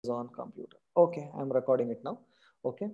On computer. Okay, I'm recording it now. Okay,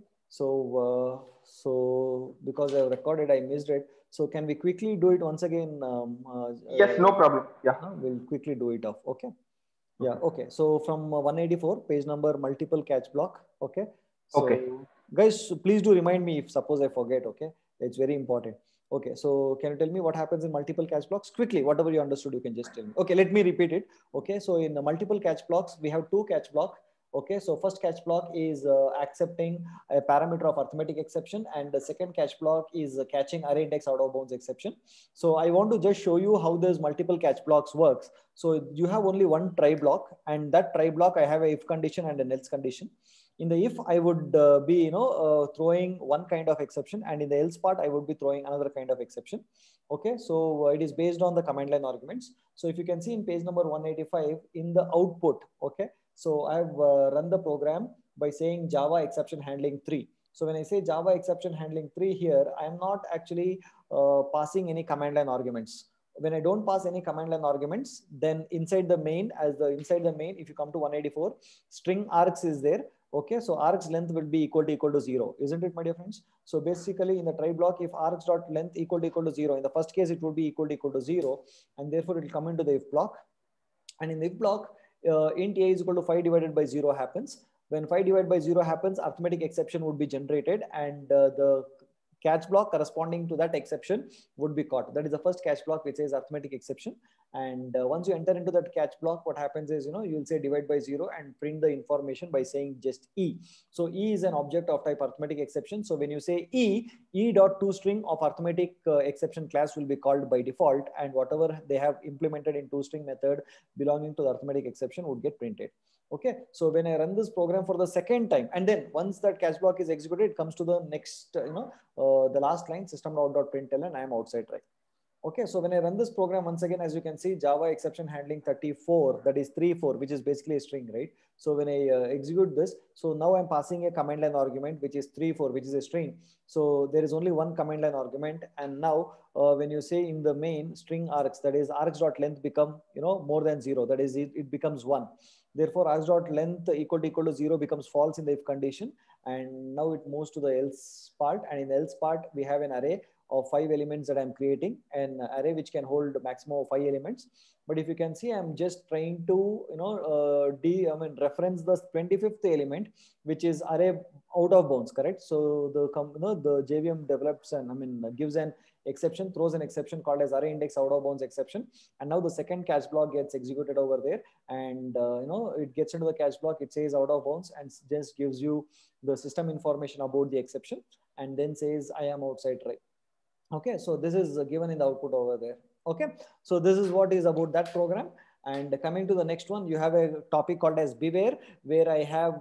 so because I've recorded, I missed it. So can we quickly do it once again? Yes, no problem. Yeah. We'll quickly do it off. Okay. Yeah. Okay. Okay. So from 184 page number multiple catch block. Okay. Okay. So guys, please do remind me if suppose I forget. Okay, it's very important. Okay. So can you tell me what happens in multiple catch blocks quickly? Whatever you understood, you can just tell me. Okay. Let me repeat it. Okay. So in the multiple catch blocks, we have two catch block. Okay. So first catch block is accepting a parameter of arithmetic exception, and the second catch block is catching array index out of bounds exception. So I want to just show you how this multiple catch blocks works. So you have only one try block, and that try block I have a if condition and an else condition. In the if, I would be throwing one kind of exception, and in the else part I would be throwing another kind of exception. Okay, so it is based on the command line arguments. So if you can see in page number 185 in the output, okay, so I've run the program by saying Java exception handling 3. So when I say Java exception handling 3 here, I am not actually passing any command line arguments. When I don't pass any command line arguments, then inside the main, inside the main, if you come to 184, string args is there. Okay, so args length will be equal to 0, isn't it, my dear friends? So basically in the try block, if args dot length equal to 0, in the first case it would be equal to 0, and therefore it will come into the if block. And in the if block, int a is equal to 5 divided by 0 happens. When 5 divided by 0 happens, arithmetic exception would be generated, and the catch block corresponding to that exception would be caught. That is the first catch block which says arithmetic exception. And once you enter into that catch block, what happens is, you'll say divide by 0 and print the information by saying just E. So E is an object of type arithmetic exception. So when you say E dot toString of arithmetic exception class will be called by default, and whatever they have implemented in toString method belonging to the arithmetic exception would get printed. Okay, so when I run this program for the second time, and then once that catch block is executed, it comes to the next, the last line, system.out.println, I am outside try. Okay, so when I run this program once again, as you can see, Java exception handling 34, that is 34, which is basically a string, right? So when I execute this, so now I'm passing a command line argument, which is 34, which is a string. So there is only one command line argument. And now when you say in the main string args, that is args.length become, more than 0, that is it becomes 1. Therefore, args.length equal to 0 becomes false in the if condition. And now it moves to the else part. And in the else part, we have an array of 5 elements that I'm creating, an array which can hold a maximum of 5 elements. But if you can see, I'm just trying to, reference the 25th element, which is array out of bounds, correct? So the JVM develops and gives an exception, throws an exception called as array index out of bounds exception. And now the second catch block gets executed over there, and it gets into the catch block, it says out of bounds, and just gives you the system information about the exception, and then says I am outside try. Okay, so this is given in the output over there. Okay, so this is what is about that program. And coming to the next one, you have a topic called as beware, where I have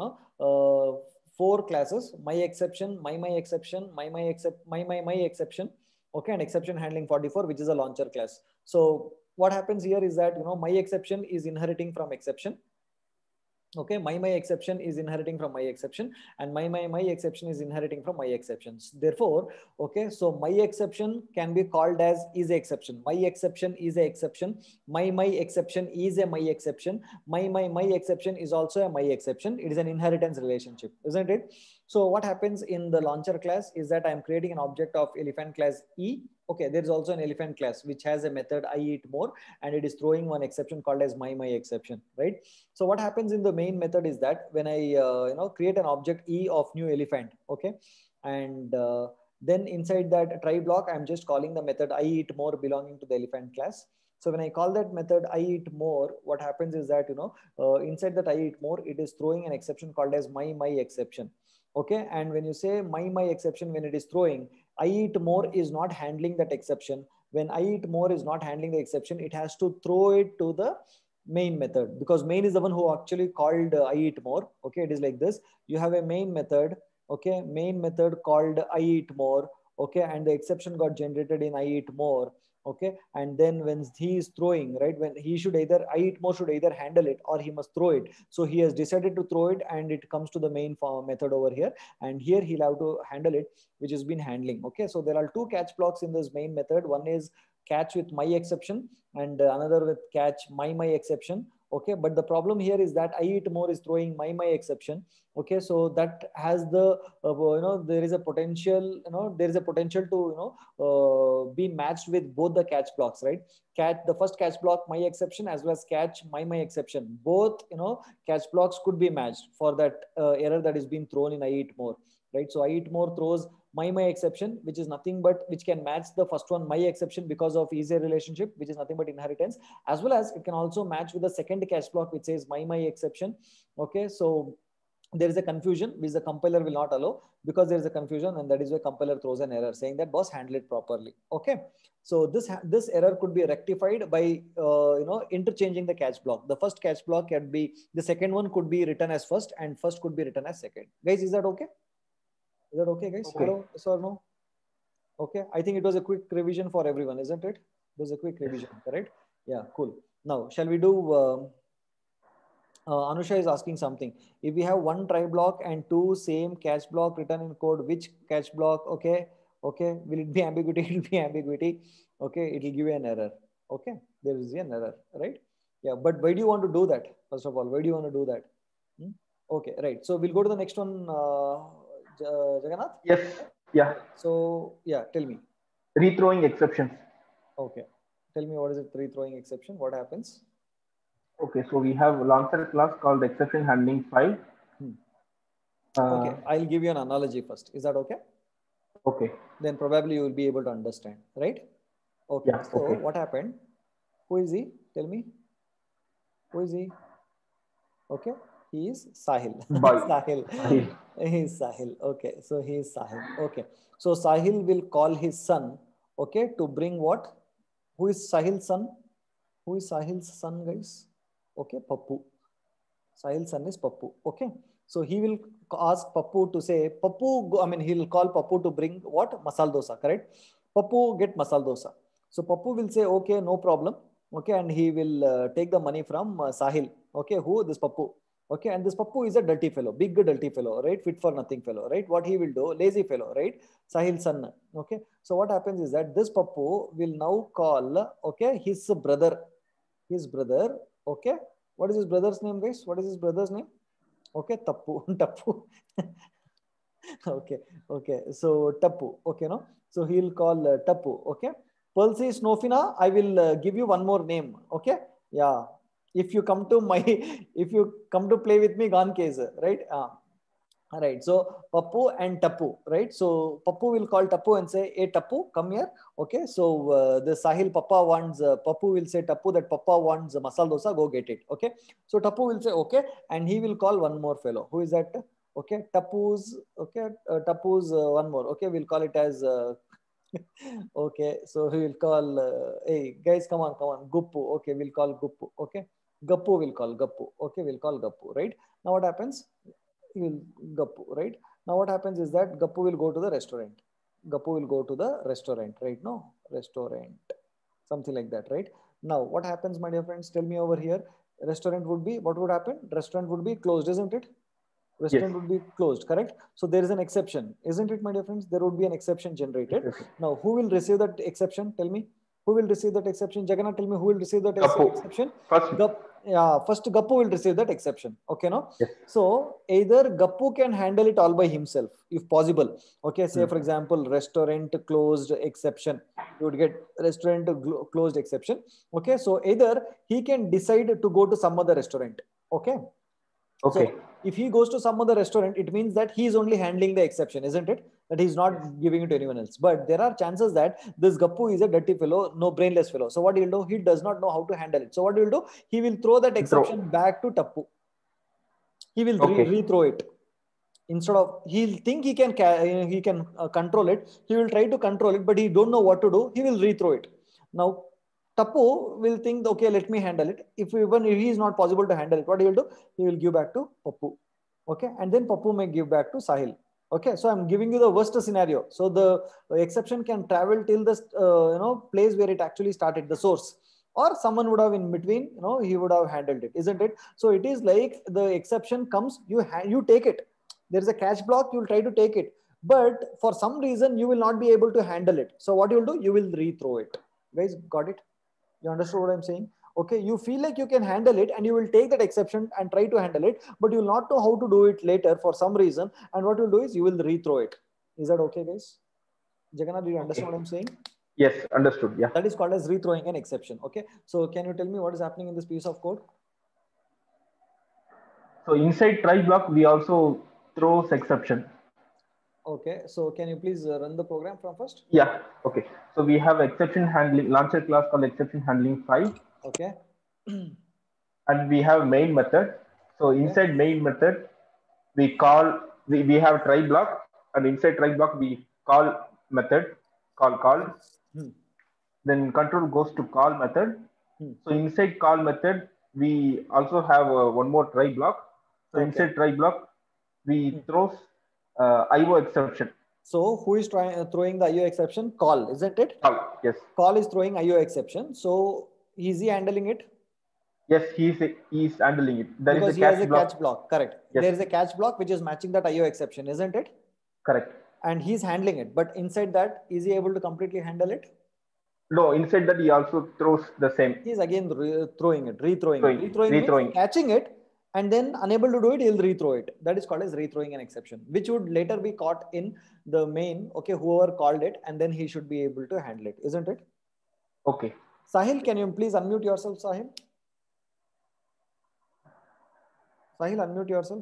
4 classes: my exception, my exception, my exception. Okay, and exception handling 44, which is a launcher class. So what happens here is that my exception is inheriting from exception. Okay, my exception is inheriting from my exception, and my exception is inheriting from my exceptions. Therefore, okay, so my exception can be called as is a exception. My exception is a exception. My exception is a my exception. My exception is also a my exception. It is an inheritance relationship, isn't it? So what happens in the launcher class is that I'm creating an object of elephant class E. Okay, there is also an elephant class which has a method I eat more, and it is throwing one exception called as my exception, right? So what happens in the main method is that when I create an object E of new elephant, okay, and then inside that try block, I'm just calling the method I eat more belonging to the elephant class. So when I call that method I eat more, what happens is that inside that I eat more, it is throwing an exception called as my exception. Okay, and when you say my exception, when it is throwing, I eat more is not handling that exception. When I eat more is not handling the exception, it has to throw it to the main method, because main is the one who actually called I eat more. Okay, it is like this. You have a main method, okay, main method called I eat more, okay, and the exception got generated in I eat more. Okay, and then when he is throwing, right, when he should either I eat more should either handle it or he must throw it. So he has decided to throw it, and it comes to the main method over here, and here he'll have to handle it, which has been handling. Okay, so there are 2 catch blocks in this main method. One is catch with my exception, and another with catch my exception. Okay, but the problem here is that I eat more is throwing my exception. Okay, so that has the there is a potential, there is a potential to be matched with both the catch blocks, right? Catch the first catch block my exception as well as catch my exception, both catch blocks could be matched for that error that is being thrown in I eat more, right? So I eat more throws my exception, which is nothing but which can match the first one my exception because of easier relationship, which is nothing but inheritance, as well as it can also match with the second catch block which says my exception. Okay, so there is a confusion which the compiler will not allow. Because there is a confusion, and that is why compiler throws an error saying that boss handle it properly. Okay, so this error could be rectified by interchanging the catch block. The first catch block can be, the second one could be written as first, and first could be written as second. Guys, is that okay? Is that okay, guys? Okay. Hello, yes or no? Okay, I think it was a quick revision for everyone, isn't it? It was a quick revision, correct? Yeah, cool. Now, shall we do, Anusha is asking something. If we have one try block and two same catch block written in code, which catch block? Okay, okay, will it be ambiguity? It will be ambiguity. Okay, it will give you an error. Okay, there is an error, right? Yeah, but why do you want to do that? First of all, why do you want to do that? Okay, right. So we'll go to the next one, Jagannath. Yes. Yeah. So yeah, tell me. Rethrowing exceptions. Okay, tell me, what is it? Rethrowing exception. What happens? Okay, so we have a launcher class called exception handling file. Okay, I'll give you an analogy first. Is that okay? Okay. Then probably you will be able to understand, right? Okay. Yeah, so okay. what happened? Who is he? Tell me. Who is he? Okay, he is Sahil. Sahil. He is Sahil. Okay, so he is Sahil. Okay, so Sahil will call his son. Okay, to bring what? Who is Sahil's son? Who is Sahil's son, guys? Okay, Pappu. Sahil's son is Pappu. Okay, so he will ask Pappu to say, Pappu, I mean, he'll call Pappu to bring what? Masala dosa, correct? Pappu, get masala dosa. So Pappu will say, okay, no problem. Okay, and he will take the money from Sahil. Okay, who? This Pappu. Okay, and this Pappu is a dirty fellow, big dirty fellow, right? Fit for nothing fellow, right? What he will do? Lazy fellow, right? Sahil's son. Okay, so what happens is that this Pappu will now call, okay, his brother. Okay, what is his brother's name, guys? What is his brother's name? Okay, Tappu. Tappu. Okay, so Tappu. Okay, no, so he'll call Tappu. Okay, Pearl says, Snowfina, I will give you one more name. Okay, yeah, if you come to play with me, gone case, right? Right, so Pappu and Tappu, right? So Pappu will call Tappu and say, hey Tappu, come here. Okay, so the Sahil Papa wants, Pappu will say Tappu that Papa wants masala dosa, go get it. Okay, so Tappu will say okay, and he will call one more fellow. Who is that? Okay, Tappu's one more. Okay, we'll call it as okay, so he will call hey guys, come on, Guppu. Okay, we'll call Guppu. Okay, Gappu will call Gappu. Okay, we'll call Gappu. Right, now what happens? Gappu, right? Now what happens is that Gappu will go to the restaurant. Right? No, restaurant, something like that, right? Now what happens, my dear friends? Tell me over here. Restaurant would be, what would happen? Restaurant would be closed, isn't it? Restaurant would be closed, correct? So there is an exception, isn't it, my dear friends? There would be an exception generated. Now who will receive that exception? Tell me. Who will receive that exception? Jagannath, tell me who will receive that exception? First Gappu will receive that exception. Okay, no? Yes. So either Gappu can handle it all by himself, if possible. Okay, say for example, restaurant closed exception. You would get restaurant closed exception. Okay, so either he can decide to go to some other restaurant. Okay. So if he goes to some other restaurant, it means that he is only handling the exception, isn't it? That he's not giving it to anyone else. But there are chances that this Gappu is a dirty fellow, no brainless fellow. So what he'll do, he does not know how to handle it. So what he'll do, he will throw that exception back to Tappu. He will rethrow it. Instead of, he'll think he can control it. He will try to control it, but he don't know what to do. He will rethrow it. Now, Tappu will think, okay, let me handle it. If he is not possible to handle it, what he will do? He will give back to Pappu. Okay, and then Pappu may give back to Sahil. Okay, so I'm giving you the worst scenario. So the exception can travel till the place where it actually started, the source, or someone would have in between. He would have handled it, isn't it? So it is like the exception comes, you take it. There is a catch block. You will try to take it, but for some reason you will not be able to handle it. So what you will do? You will rethrow it. Guys, got it? You understood what I'm saying? Okay, you feel like you can handle it and you will take that exception and try to handle it, but you will not know how to do it later for some reason. And what you'll do is you will rethrow it. Is that okay, guys? Jagannath, do you understand Okay. what I'm saying? Yes, understood. Yeah. That is called as rethrowing an exception. Okay, so can you tell me what is happening in this piece of code? So inside try block, we also throws exception. Okay, so can you please run the program from first? Yeah. Okay. So we have exception handling launcher class called exception handling 5, Okay. and we have main method. So Okay. inside main method, we have try block, and inside try block we call method call. Okay. Hmm. Then control goes to call method. Hmm. So inside call method, we also have one more try block. So Okay. inside try block, we Hmm. throws IO exception. So who is throwing the IO exception? Call, isn't it? Call, yes. Call is throwing IO exception. So is he handling it? Yes, he's handling it. There is a Because he has a catch catch block. block. Correct. Yes, There is a catch block which is matching that IO exception, isn't it? correct. And he's handling it. But inside that, is he able to completely handle it? No, inside that he also throws the same. He's again throwing it, rethrowing it. Rethrowing means Rethrowing. catching it and then unable to do it, he'll rethrow it. That is called as rethrowing an exception, which would later be caught in the main, okay, whoever called it, and then he should be able to handle it, isn't it? Okay. Sahil, can you please unmute yourself, Sahil? Sahil, unmute yourself.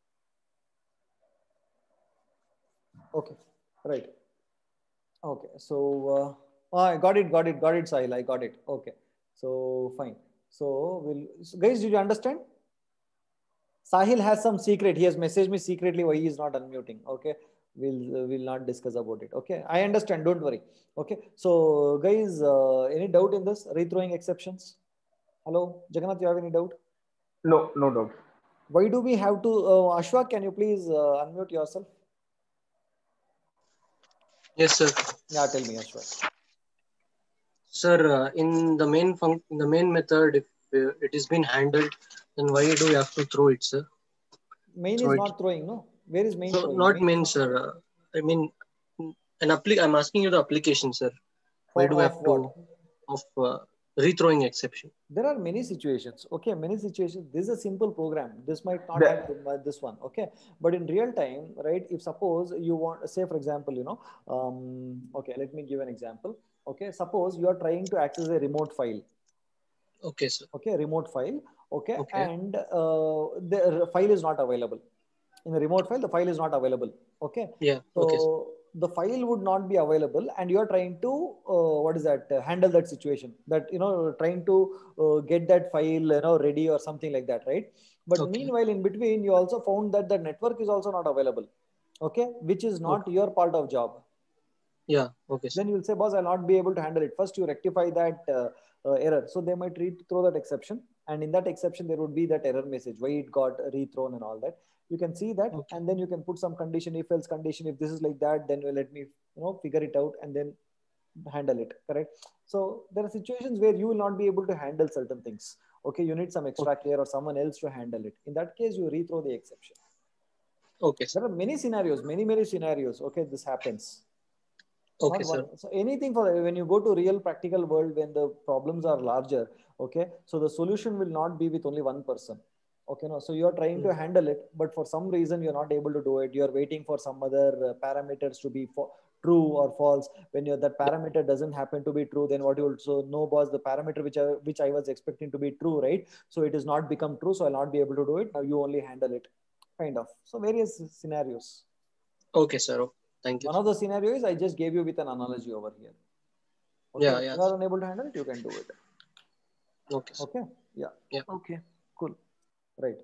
Okay, right. Okay, so I got it, Sahil. I got it. Okay, so fine. So guys, did you understand? Sahil has some secret. He has messaged me secretly why he is not unmuting. Okay, we'll not discuss about it. Okay, I understand. Don't worry. Okay, so guys, any doubt in this rethrowing exceptions? Hello, Jagannath, you have any doubt? No, no doubt. Why do we have to? Ashwak, can you please unmute yourself? Yes, sir. Yeah, tell me, Ashwak. Sir, in the main method, if it is been handled, then why do we have to throw it, sir? Main is not throwing, no? Where is main So throwing? not Main main, sir. I mean, I'm asking you the application, sir. Why do we have what? to rethrowing exception? There are many situations. Okay, many situations. This is a simple program. This might not have this one. Okay, but in real time, right? If suppose you want, say for example, okay, let me give an example. Okay, suppose you are trying to access a remote file. Okay, sir. Okay, remote file. Okay, and the file is not available. In the remote file, the file is not available. Okay. Yeah. So okay, sir. the file would not be available, and you are trying to handle that situation. That trying to get that file ready or something like that, right? But meanwhile, in between, you also found that the network is also not available. Okay, which is not your part of job. Yeah. Okay, sir. Then you will say, boss, I'll not be able to handle it. First, you rectify that error. So they might throw that exception. And in that exception, there would be that error message, why it got rethrown and all that. You can see that. And then you can put some condition, if else condition. If this is like that, then you let me figure it out and then handle it. Correct. So there are situations where you will not be able to handle certain things. Okay, you need some extra care or someone else to handle it. In that case, you rethrow the exception. Okay, sir. There are many scenarios, many scenarios. Okay, this happens. Okay, sir. So anything when you go to real practical world, when the problems are larger, okay, so the solution will not be with only one person. Okay, no, so you're trying to handle it, but for some reason you're not able to do it. You're waiting for some other parameters to be true or false. When that parameter doesn't happen to be true, then what you also know, boss, the parameter which I was expecting to be true, right? So it has not become true, so I'll not be able to do it. Now you only handle it, kind of. So various scenarios. Okay, sir. Thank you. One of the scenarios I just gave you with an analogy over here. Okay. Yeah. If you are unable to handle it, you can do it. Okay. Sir. Okay. Yeah. Yeah. Okay. Cool. Right.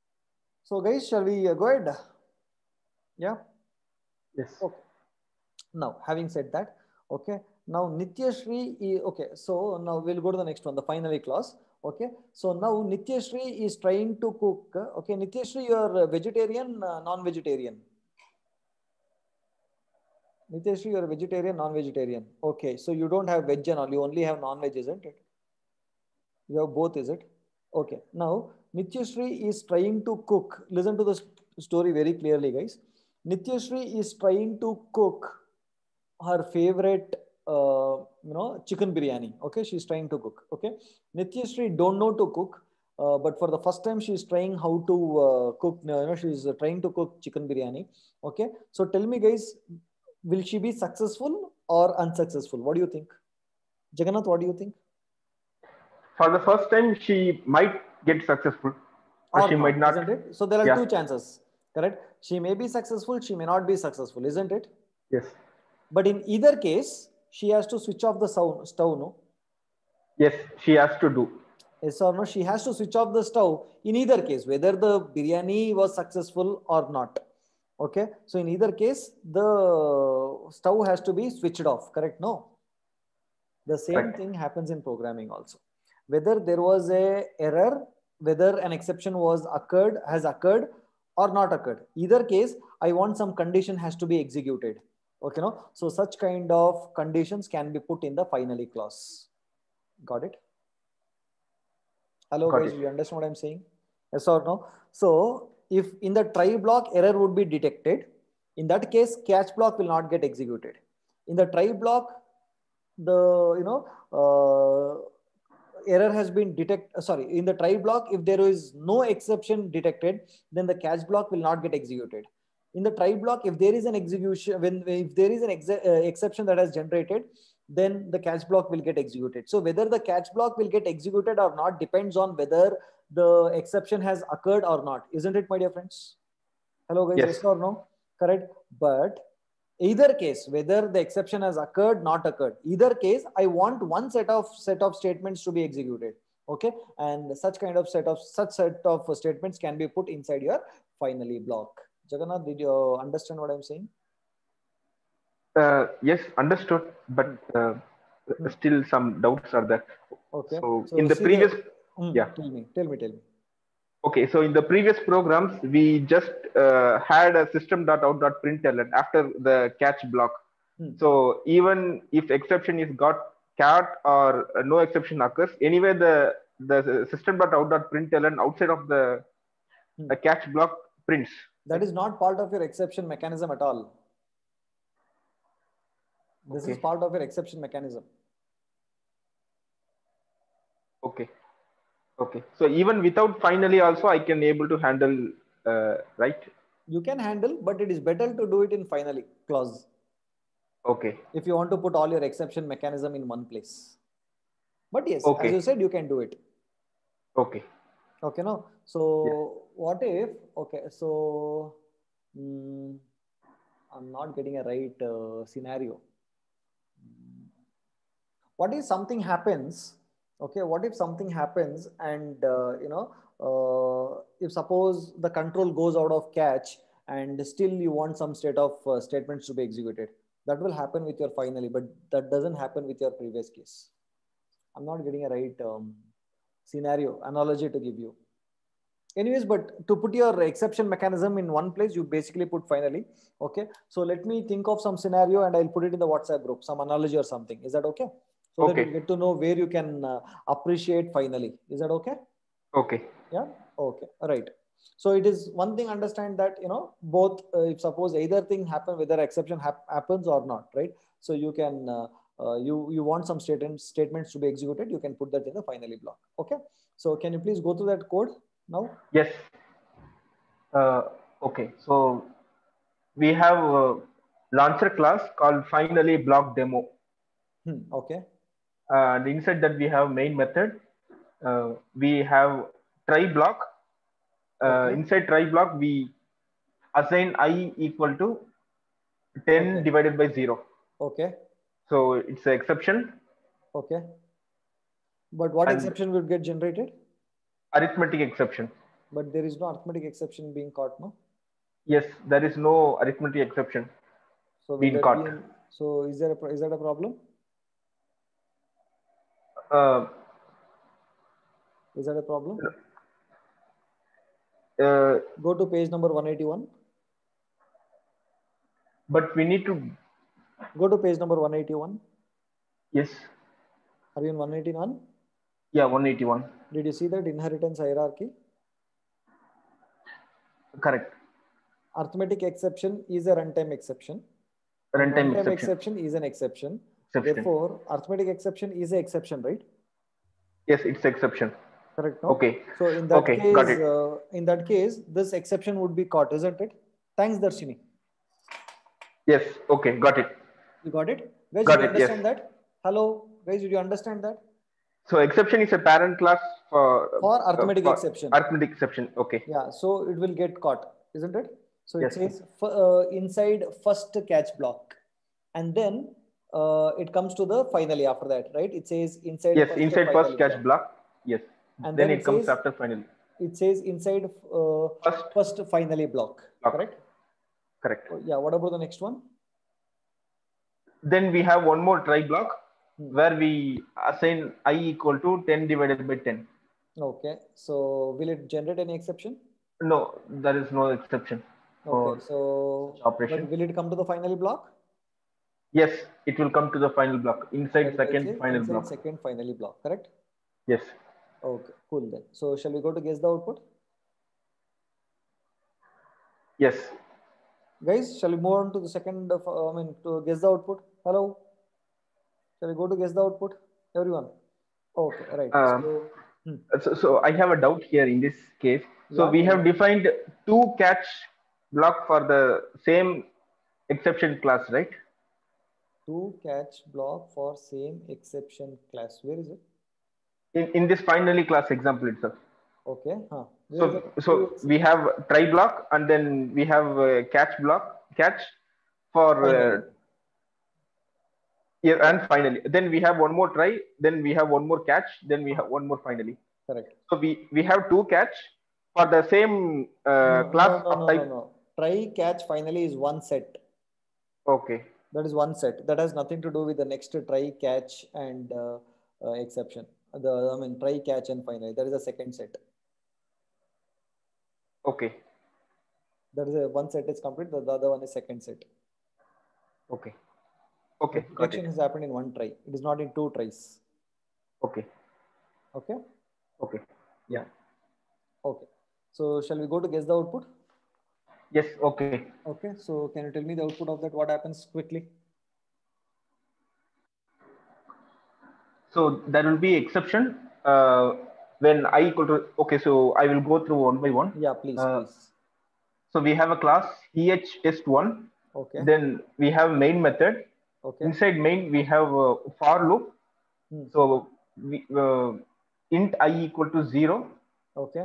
So guys, shall we go ahead? Yeah. Yes. Okay. Now, having said that, okay. Now Nityashri, okay. So now we'll go to the next one, the finally clause. Okay. So now Nityashri is trying to cook. Okay. Nityashri, you are vegetarian, non-vegetarian? Nityashri, you're a vegetarian, non-vegetarian. Okay, so you don't have veg and all, you only have non-veg, isn't it? You have both, is it? Okay, now Nityashri is trying to cook. Listen to the story very clearly, guys. Nityashri is trying to cook her favorite chicken biryani. Okay, she's trying to cook. Okay, Nityashree don't know to cook, but for the first time she's trying how to cook. She's trying to cook chicken biryani. Okay, so tell me, guys, will she be successful or unsuccessful? What do you think, Jagannath? What do you think? For the first time, she might get successful, or Or she might not, not. isn't it? So there are Yeah. two chances, correct? She may be successful, she may not be successful, isn't it? Yes. But in either case, she has to switch off the stove, no? Yes, she has to do. Yes or no? She has to switch off the stove in either case, whether the biryani was successful or not. Okay. So in either case, the stove has to be switched off, correct? No. The same Correct. thing happens in programming also. Whether there was a error, whether an exception has occurred or not occurred. Either case, I want some condition has to be executed. Okay, no? So such kind of conditions can be put in the finally clause. Got it? Hello, Got guys, it. you understand what I'm saying? Yes or no? So if in the try block error would be detected, in that case, catch block will not get executed. In the try block, the error has been detected. Sorry, in the try block, if there is no exception detected, then the catch block will not get executed. In the try block, if there is an execution, if there is an exception that has generated, then the catch block will get executed. So whether the catch block will get executed or not depends on whether the exception has occurred or not, isn't it, my dear friends? Hello, guys. Yes. Yes or no? Correct. But either case, whether the exception has occurred, not occurred, either case, I want one set of statements to be executed. Okay, and such set of statements can be put inside your finally block. Jagannath, did you understand what I'm saying? Yes, understood, but still some doubts are there. Okay. So So in the see previous, yeah. Tell me. Okay, so in the previous programs, we just had a system.out.println after the catch block. So even if exception is got cat or no exception occurs, anyway the system.out.println outside of the catch block prints. That is not part of your exception mechanism at all. This is part of your exception mechanism. Okay. Okay. So even without finally also I can able to handle, right? You can handle, but it is better to do it in finally clause. Okay. If you want to put all your exception mechanism in one place. But yes, okay. as you said, you can do it. Okay. Okay, no? So what if, okay, so I'm not getting a right scenario. What if something happens? Okay, what if something happens and, if suppose the control goes out of catch and still you want some state of statements to be executed, that will happen with your finally, but that doesn't happen with your previous case. I'm not getting a right scenario analogy to give you. Anyways, but to put your exception mechanism in one place, you basically put finally. Okay, so let me think of some scenario and I'll put it in the WhatsApp group, some analogy or something. Is that okay? So that you get to know where you can appreciate finally. Is that okay? Okay. Yeah. Okay. All right. So it is one thing, understand that, both, if suppose either thing happen, whether exception happens or not, right? So you can, you want some statements to be executed, you can put that in the finally block. Okay. So can you please go through that code now? Yes. Okay. So we have a launcher class called finally block demo. Okay. And inside that we have main method. We have try block. Okay. Inside try block, we assign I equal to 10 divided by 0. Okay. So it's an exception. Okay. But what exception will get generated? Arithmetic exception. But there is no arithmetic exception being caught, no? Yes, there is no arithmetic exception being caught. So is that a problem? Is that a problem? Go to page number 181. But we need to go to page number 181. Yes. Are you in 181? Yeah, 181. Did you see that inheritance hierarchy? Correct. Arithmetic exception is a runtime exception. Runtime exception is an exception. exception. Therefore, arithmetic exception is an exception, right? Yes, it's exception. Correct. No? Okay. So in that Okay, case, got it. this exception would be caught, isn't it? Thanks, Darshini. Yes. Okay, got it. You got it? Guys, Got did you it, understand yes. that? Hello, guys, did you understand that? So exception is a parent class for arithmetic exception. Arithmetic exception. Okay. Yeah. So it will get caught, isn't it? So it Yes. says inside first catch block, and then it comes to the finally after that, right? It says inside. Yes, inside first catch block. Yes. And then then it comes after finally. It says inside first finally block. Correct. Correct. Yeah. What about the next one? Then we have one more try block where we assign I equal to 10 divided by 10. Okay. So will it generate any exception? No, there is no exception. Okay. So operation. Will it come to the finally block? Yes, it will come to the final block inside second final block. Second finally block. Correct. Yes. Okay. Cool then. So shall we go to guess the output? Yes. Guys, shall we move on to the second? To guess the output. Hello. Shall we go to guess the output? Everyone. Okay. Right. So I have a doubt here in this case. So we have defined two catch block for the same exception class, right? Two catch block for same exception class. Where is it? In this finally class example itself. Okay. So we have try block and then we have catch for yeah, and finally then we have one more try, then we have one more catch, then we have one more finally. Correct. So we have two catch for the same class of type. No. Try catch finally is one set. Okay. That is one set. That has nothing to do with the next try catch and exception. Try catch and finally. That is a second set. Okay. That is one set is complete. The other one is second set. Okay. Okay. The detection has happened in one try. It is not in two tries. Okay. Okay. Okay. Yeah. Okay. So shall we go to guess the output? Yes. Okay. Okay. So can you tell me the output of that? What happens quickly? So there will be exception when I equal to. Okay. So I will go through one by one. Yeah. Please. So we have a class test1. Okay. Then we have main method. Okay. Inside main we have a for loop. So we int I equal to 0. Okay.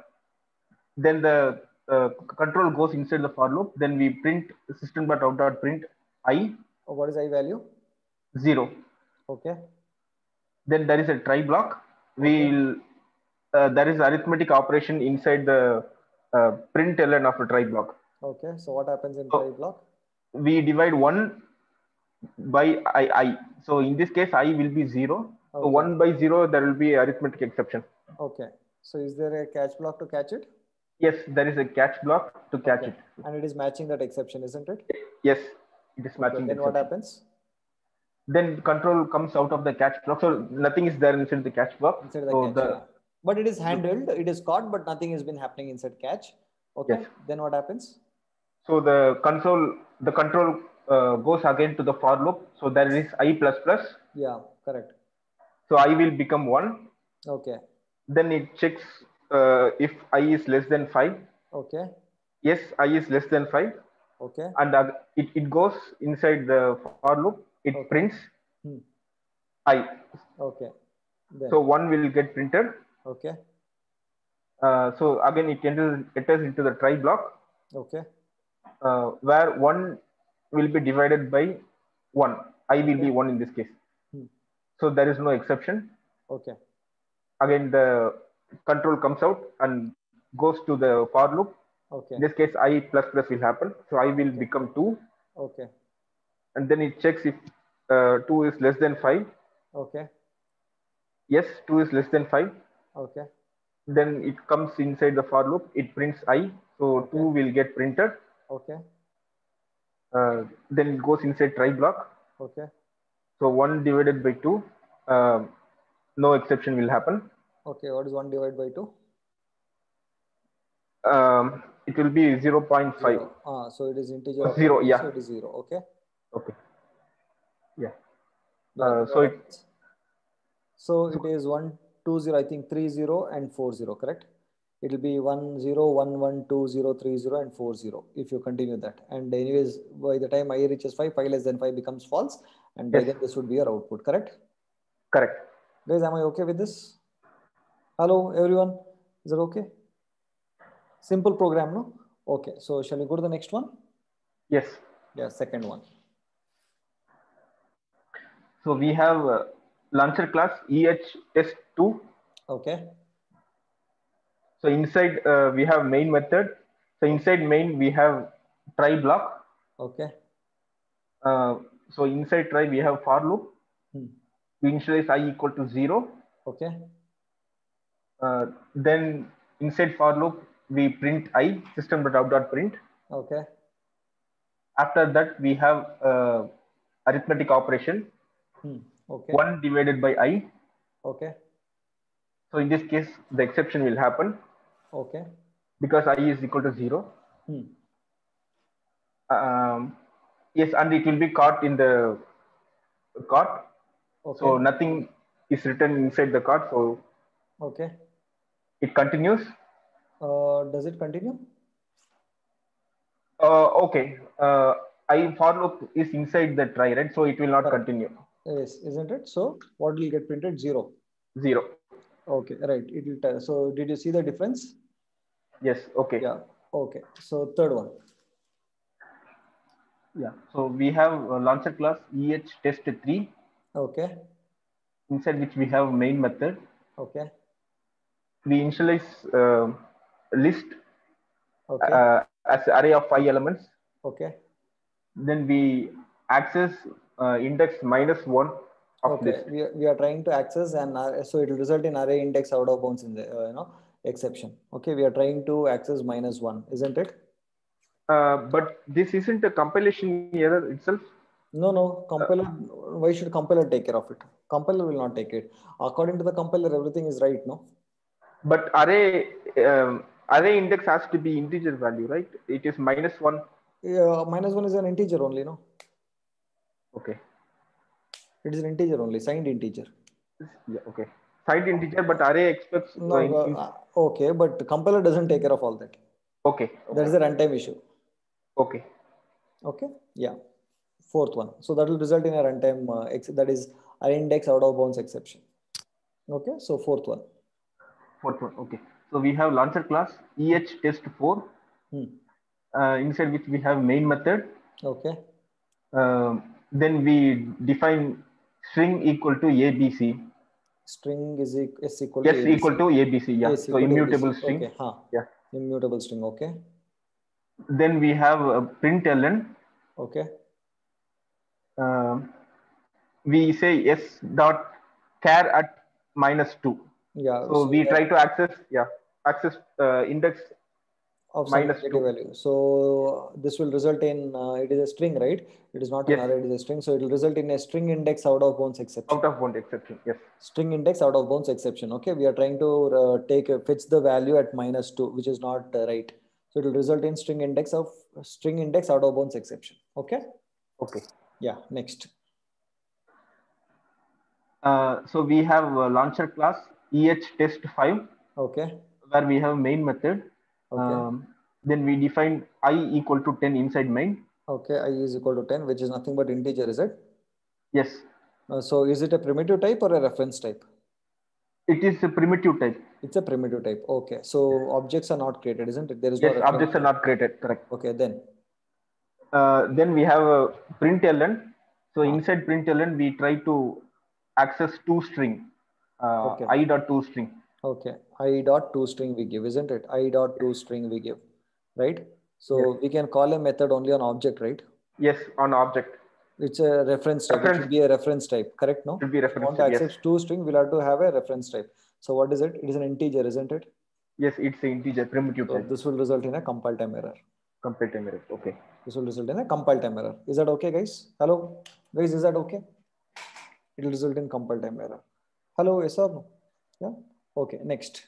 Then the control goes inside the for loop. Then we print system.out.print I. What is I value? 0. Okay. Then there is a try block. There is arithmetic operation inside the println of a try block. Okay. So what happens in try block? We divide 1 by I. So in this case, I will be 0. Okay. So 1 by 0, there will be arithmetic exception. Okay. So is there a catch block to catch it? Yes, there is a catch block to catch it. And it is matching that exception, isn't it? Yes, it is matching. Then what happens? Then control comes out of the catch block. So nothing is there inside the catch block. Inside the catch, but it is handled, it is caught, but nothing has been happening inside catch. Okay. Yes. Then what happens? So the control goes again to the for loop. So there is I plus plus. Yeah, correct. So I will become 1. Okay. Then it checks if I is less than 5. Okay. Yes, I is less than 5. Okay. And it goes inside the for loop. It prints I. Okay. Then. So 1 will get printed. Okay. So again it enters into the try block. Okay. Where 1 will be divided by 1. I will be 1 in this case. So there is no exception. Okay. Again the control comes out and goes to the for loop. Okay. In this case I plus plus will happen. So I will become 2. Okay. And then it checks if 2 is less than 5. Okay. Yes, 2 is less than 5. Okay. Then it comes inside the for loop. It prints I. So 2 will get printed. Okay. Then it goes inside try block. Okay. So 1 divided by 2. No exception will happen. Okay. What is 1 divided by 2? It will be 0.5. So it is integer. 0. Yeah. So it is 0. Okay. Okay. Yeah. So it is 1, 2, 0, I think 3, 0 and 4, 0, correct? It will be 1, 0, 1, 1, 2, 0, 3, 0 and 4, 0 if you continue that. And anyways, by the time I reaches 5, 5 less than 5 becomes false. And by then this would be your output, correct? Correct. Guys, am I okay with this? Hello, everyone. Is that okay? Simple program, no? Okay, so shall we go to the next one? Yes. Yeah, second one. So we have launcher class EH_test2. Okay. So inside we have main method. So inside main we have try block. Okay. So inside try we have for loop. We initialize I equal to 0. Okay. Then inside for loop we print I system.out.print. Okay. After that we have arithmetic operation. Okay. 1 divided by I. Okay. So in this case the exception will happen. Okay. Because I is equal to 0. Yes, and it will be caught in the cart. Okay. So nothing is written inside the cart. So okay, it continues. Does it continue? Okay. I for loop is inside the try, right? So it will not continue. Yes, isn't it? So what will get printed? 0. 0. Okay, right. It will tell. So did you see the difference? Yes. Okay. Yeah. Okay. So third one. Yeah. So we have a launcher class EH_test3. Okay. Inside which we have main method. Okay. We initialize list as array of 5 elements. Okay. Then we access index -1 of list. We are trying to access, and so it will result in array index out of bounds in the exception. Okay, we are trying to access -1, isn't it? But this isn't a compilation error itself. No, compiler. Why should compiler take care of it? Compiler will not take it. According to the compiler, everything is right, no? But array index has to be integer value, right? It is -1. Yeah, -1 is an integer only, no? Okay. It is an integer only, signed integer. Yeah, okay. Signed integer, but array expects. No, okay, but compiler doesn't take care of all that. Okay. That is a runtime issue. Okay. Okay. Yeah. Fourth one. So that will result in a runtime that is array index out of bounds exception. Okay. So fourth one. Okay. So we have launcher class EH_test4. Inside which we have main method. Okay. Then we define string equal to ABC. String is equal to ABC. Equal to ABC. Yeah. So immutable string. Okay. Yeah. Immutable string. Okay. Then we have println. Okay. We say s.char at -2. Yeah. So we try to access index of some negative value. So this will result in it is a string, right? It is not an array, it is a string. So it will result in a string index out of bounds exception. Out of bounds exception, yes. String index out of bounds exception. Okay, we are trying to fetch the value at -2, which is not right. So it will result in string index out of bounds exception. Okay. Okay. Yeah. Next. So we have a launcher class EH_test5. Okay. Where we have main method. Okay. Then we define I equal to 10 inside main. Okay, I is equal to 10, which is nothing but integer, is it? Yes. So is it a primitive type or a reference type? It is a primitive type. It's a primitive type. Okay. So objects are not created, isn't it? There is no objects are not created. Correct. Okay, then. Then we have a println. So inside println, we try to access toString. I.toString. Okay. I.toString we give, isn't it? I.toString we give, right? So we can call a method only on object, right? Yes, on object. It's a reference type. It should be a reference type, correct? No? It should be reference type. To access toString, we'll have to have a reference type. So what is it? It is an integer, isn't it? Yes, it's an integer, primitive type. This will result in a compile time error. Compile time error. Okay. This will result in a compile time error. Is that okay, guys? Hello, guys. Is that okay? It will result in compile time error. Hello, yes or no? Yeah. Okay. Next.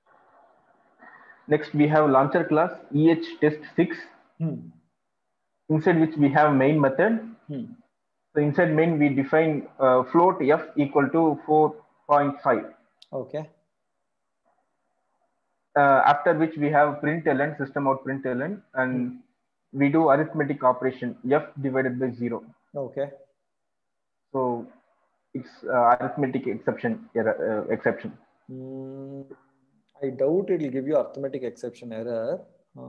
Next, we have launcher class EH_test6. Inside which we have main method. So So inside main, we define float f equal to 4.5. Okay. After which we have println, system out println, and we do arithmetic operation f divided by 0. Okay. So it's arithmetic exception exception. I doubt it will give you arithmetic exception error.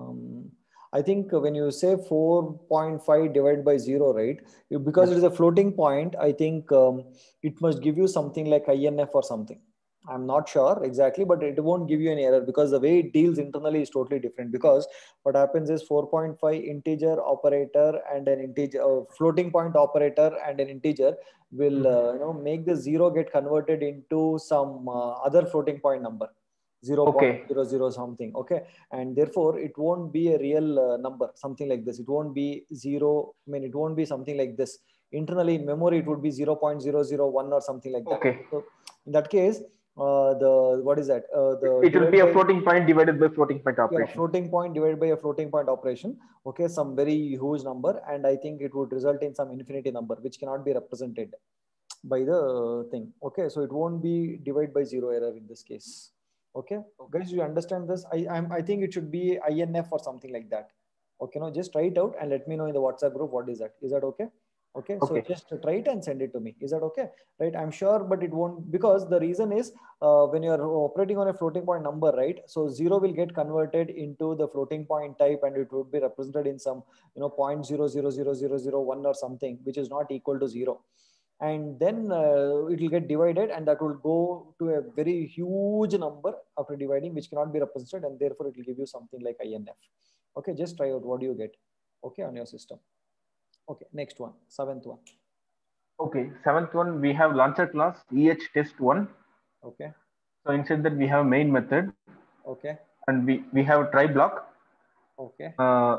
I think when you say 4.5 divided by 0, right? Because it is a floating point, I think it must give you something like INF or something. I'm not sure exactly, but it won't give you any error because the way it deals internally is totally different. Because what happens is 4.5 integer operator and an integer floating point operator and an integer will make the 0 get converted into some other floating point number. 0.00 something. Okay. And therefore it won't be a real number, something like this. It won't be 0. I mean, it won't be something like this. Internally in memory, it would be 0.001 or something like that. Okay. So in that case, what is that? It will be a floating point divided by floating point operation. Yeah, floating point divided by a floating point operation. Okay. Some very huge number. And I think it would result in some infinity number, which cannot be represented by the thing. Okay. So it won't be divided by 0 error in this case. Okay, guys, you understand this? I think it should be INF or something like that. Okay, no, just try it out and let me know in the WhatsApp group what is that. Is that okay? Okay, so just try it and send it to me. Is that okay? Right, I'm sure, but it won't, because the reason is when you're operating on a floating point number, right? So 0 will get converted into the floating point type and it would be represented in some 0.000001 or something, which is not equal to 0. And then it will get divided and that will go to a very huge number after dividing, which cannot be represented, and therefore it will give you something like INF. Okay, just try out what do you get, okay, on your system. Okay, next one, 7th one. Okay, 7th one, we have launcher class EHTest1. Okay. So inside that we have main method. Okay. And we have try block. Okay.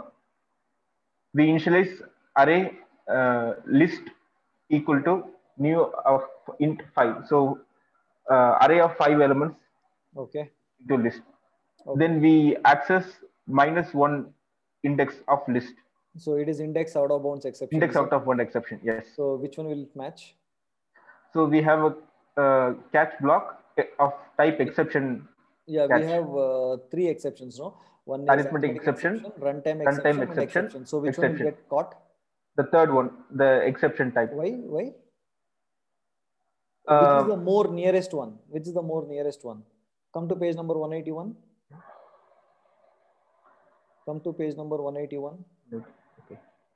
We initialize array list equal to new of int 5. So array of 5 elements. Okay. To list. Okay. Then we access -1 index of list. So it is index out of bounds exception. Index out of bounds exception, yes. So which one will it match? So we have a catch block of type exception. Yeah, catch. We have 3 exceptions, no? One is arithmetic exception, runtime exception, and exception. So which one will get caught? The third one, the exception type. Why? Which is the more nearest one? Which is the more nearest one? Come to page number 181. Come to page number 181. Okay.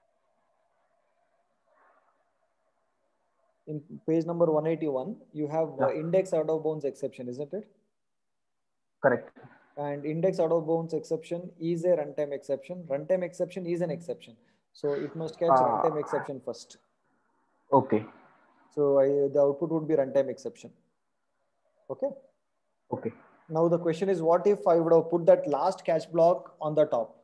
In page number 181, you have index out of bounds exception, isn't it? Correct. And index out of bounds exception is a runtime exception. Runtime exception is an exception. So it must catch runtime exception first. Okay. So the output would be runtime exception. Okay. Okay. Now the question is, what if I would have put that last catch block on the top?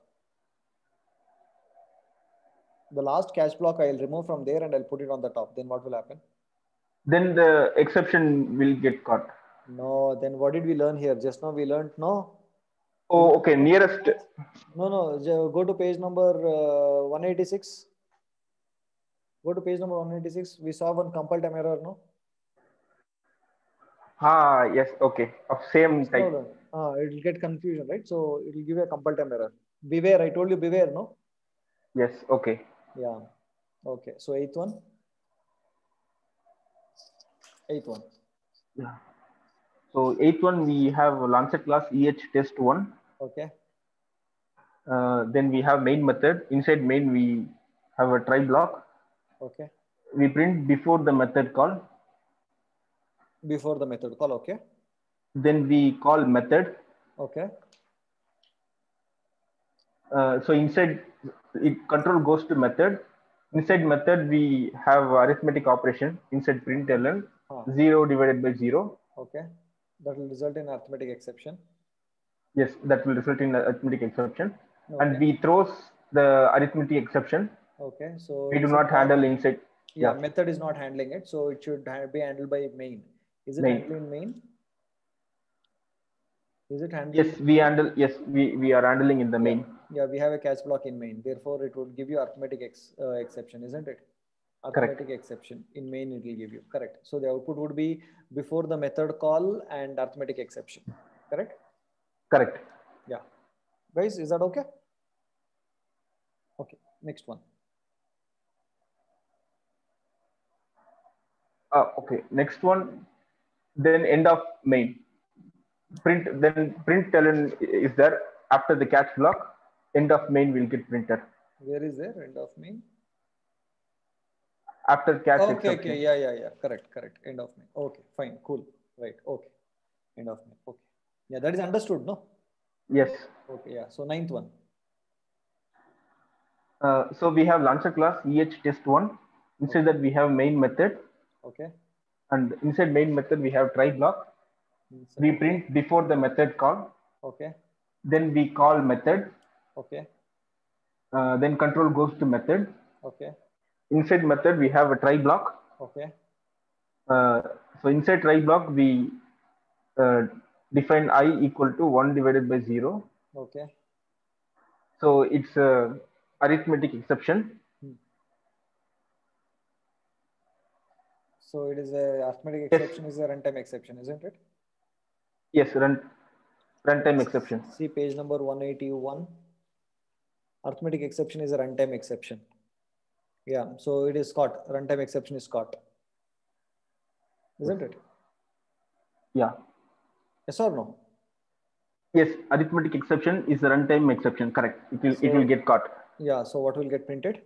The last catch block I'll remove from there and I'll put it on the top. Then what will happen? Then the exception will get caught. No, then what did we learn here? Just now we learned no. Oh, okay. Nearest. No. Go to page number 186. Go to page number 186. We saw one compile time error, no? Yes. Okay. Of same type. No. It will get confusion, right? So it will give you a compile time error. Beware. I told you beware, no? Yes. Okay. Yeah. Okay. So 8th one. 8th one. Yeah. So 8th one, we have launcher class EHTest1. Okay. Then we have main method. Inside main, we have a try block. Okay. We print before the method call. Before the method call, okay. Then we call method. Okay. So inside control goes to method. Inside method, we have arithmetic operation. Inside println 0 divided by 0. Okay. That will result in arithmetic exception. Yes, that will result in arithmetic exception. Okay. And we throws the arithmetic exception. Okay. So we do not handle inside. Yeah, method is not handling it. So it should be handled by main. Is it handling main? Is it handling? Yes, we handle. Yes, we are handling in the main. Yeah, we have a catch block in main. Therefore, it would give you arithmetic exception, isn't it? Arithmetic exception. In main it will give you. Correct. So the output would be before the method call and arithmetic exception. Correct? Correct. Yeah. Guys, is that okay? Okay. Next one. Okay. Next one. Then end of main. Print. Then println is there after the catch block. End of main will get printed. Where is there? End of main. After catch okay, exception. Okay. Yeah. Correct. End of main. Okay. Fine. Cool. Right. Okay. End of main. Okay. Yeah, that is understood, no? Yes. Okay. Yeah. So 9th one. So we have launcher class EHTest1. Inside that we have main method. Okay. And inside main method we have try block. We print before the method call. Okay. Then we call method. Okay. Then control goes to method. Okay. Inside method we have a try block. Okay. So inside try block we define I equal to 1 divided by 0. Okay. So it's a arithmetic exception. So it is a arithmetic exception is a runtime exception, isn't it? Yes, runtime exception. See page number 181. Arithmetic exception is a runtime exception. Yeah, so it is caught. Runtime exception is caught. Isn't it? Yeah. Yes or no? Yes, arithmetic exception is a runtime exception. Correct. It will get caught. Yeah. So what will get printed?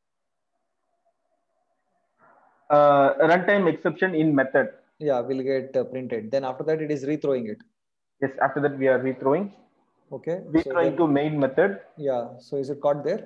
Runtime exception in method. Yeah, will get printed. Then after that, it is rethrowing it. Yes. After that, we are rethrowing. Okay. Rethrowing to main method. Yeah. So is it caught there?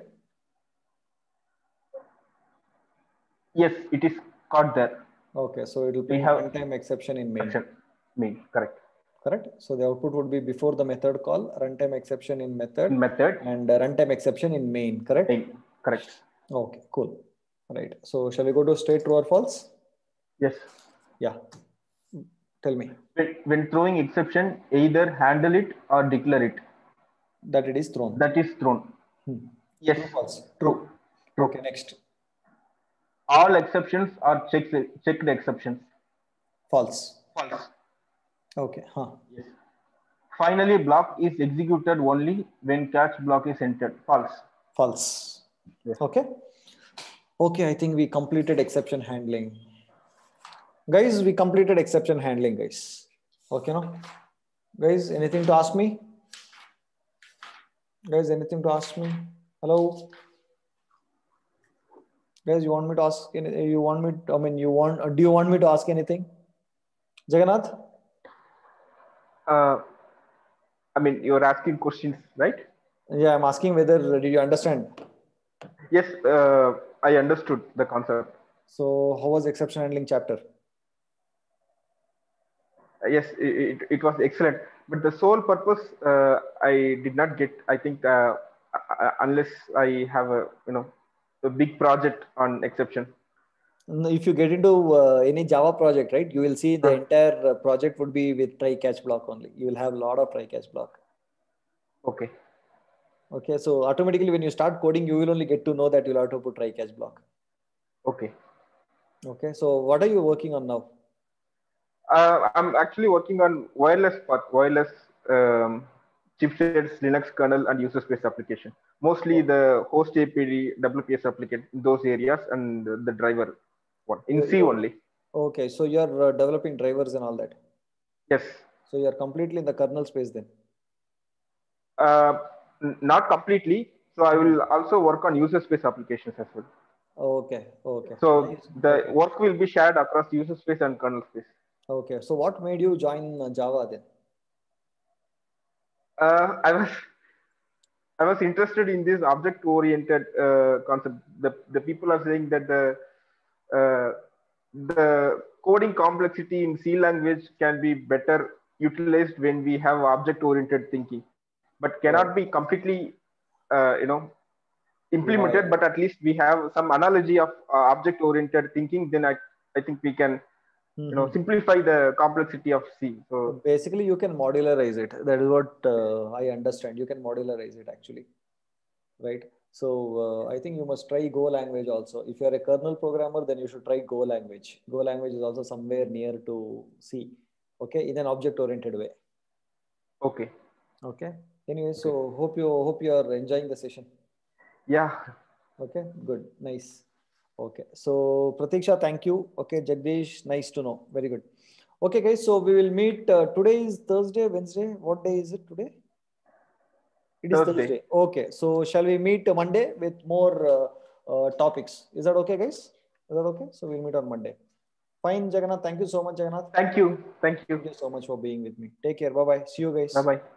Yes, it is caught there. Okay. So it will print runtime exception in main. Main. Correct. Correct. So the output would be before the method call, runtime exception in method. And runtime exception in main. Correct. Main. Correct. Okay. Cool. Right. So shall we go to straight true or false? Yes. Yeah. Tell me. When throwing exception, either handle it or declare it. That it is thrown. That is thrown. Yes. True or false? True. Okay. Next. All exceptions are checked exceptions. False. False. Okay. Yes. Finally, block is executed only when catch block is entered. False. False. Yes. Okay. Okay, I think we completed exception handling. Guys, we completed exception handling, guys. Okay, no? Guys, anything to ask me? Guys, anything to ask me? Hello? Guys, you want me to ask anything? Do you want me to ask anything? Jagannath? You're asking questions, right? Yeah, I'm asking whether, did you understand? Yes, I understood the concept. So how was exception handling chapter? Yes, it was excellent. But the sole purpose I did not get, I think, unless I have a big project on exception. If you get into any Java project, right, you will see the entire project would be with try catch block only. You will have a lot of try catch block. Okay. Okay, so automatically when you start coding, you will only get to know that you'll have to put try catch block. Okay. Okay, so what are you working on now? I'm actually working on wireless chipsets, Linux kernel, and user space application. Mostly the host API, WPS application, those areas, and the driver one in C only. Okay, so you're developing drivers and all that. Yes. So you're completely in the kernel space then. Not completely. So I will also work on user space applications as well. Okay. So the work will be shared across user space and kernel space. Okay. So what made you join Java then? I was interested in this object-oriented concept. The people are saying that the coding complexity in C language can be better utilized when we have object-oriented thinking, but cannot be completely, implemented. Yeah. But at least we have some analogy of object-oriented thinking. Then I think we can, simplify the complexity of C. So basically, you can modularize it. That is what I understand. You can modularize it actually, right? So I think you must try Go language also. If you are a kernel programmer, then you should try Go language. Go language is also somewhere near to C, okay, in an object-oriented way. Okay. Okay. Anyway, so hope you are enjoying the session. Yeah. Okay. Good. Nice. Okay. So Pratiksha, thank you. Okay, Jagdish, nice to know. Very good. Okay, guys. So we will meet. Today is Thursday, Wednesday. What day is it today? It is Thursday. Okay. So shall we meet Monday with more topics? Is that okay, guys? Is that okay? So we'll meet on Monday. Fine, Jagannath. Thank you so much, Jagannath. Thank you. Thank you. Thank you so much for being with me. Take care. Bye bye. See you, guys. Bye bye.